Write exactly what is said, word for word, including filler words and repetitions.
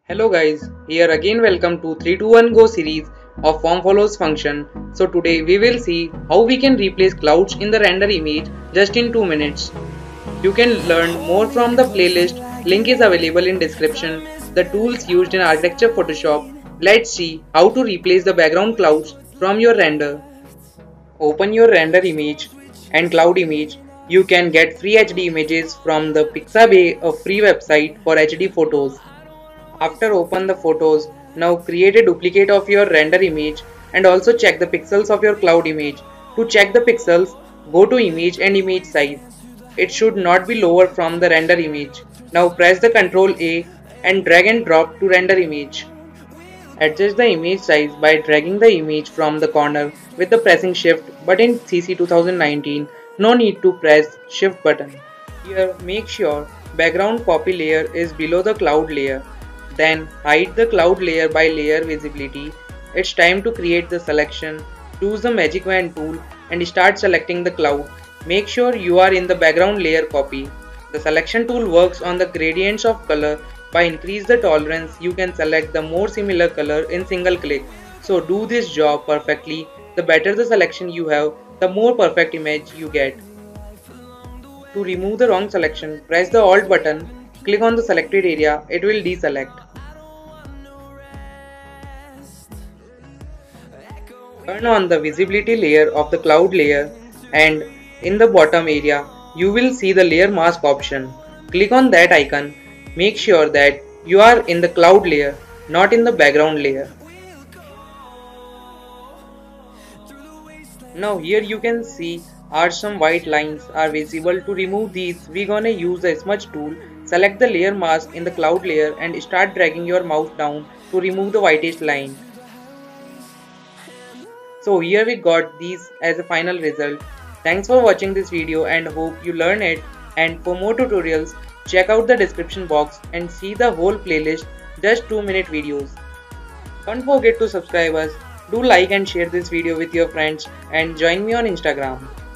Hello guys, here again welcome to three two one Go series of form follows function. So today we will see how we can replace clouds in the render image just in two minutes. You can learn more from the playlist, link is available in description, the tools used in Architecture Photoshop. Let's see how to replace the background clouds from your render. Open your render image and cloud image. You can get free H D images from the Pixabay, a free website for H D photos. After open the photos, now create a duplicate of your render image and also check the pixels of your cloud image. To check the pixels, go to image and image size. It should not be lower from the render image. Now press the control A and drag and drop to render image. Adjust the image size by dragging the image from the corner with the pressing shift, but in C C twenty nineteen, no need to press shift button. Here make sure background copy layer is below the cloud layer. Then hide the cloud layer by layer visibility. It's time to create the selection. Choose the magic wand tool and start selecting the cloud. Make sure you are in the background layer copy. The selection tool works on the gradients of color. By increase the tolerance, you can select the more similar color in single click. So do this job perfectly. The better the selection you have, the more perfect image you get. To remove the wrong selection, press the Alt button. Click on the selected area, it will deselect. Turn on the visibility layer of the cloud layer and in the bottom area you will see the layer mask option. Click on that icon. Make sure that you are in the cloud layer, not in the background layer. Now here you can see are some white lines are visible. To remove these, we gonna use the smudge tool. Select the layer mask in the cloud layer and start dragging your mouse down to remove the whitish line. So here we got these as a final result. Thanks for watching this video and hope you learn it, and for more tutorials check out the description box and see the whole playlist, just two minute videos. Don't forget to subscribe us, do like and share this video with your friends and join me on Instagram.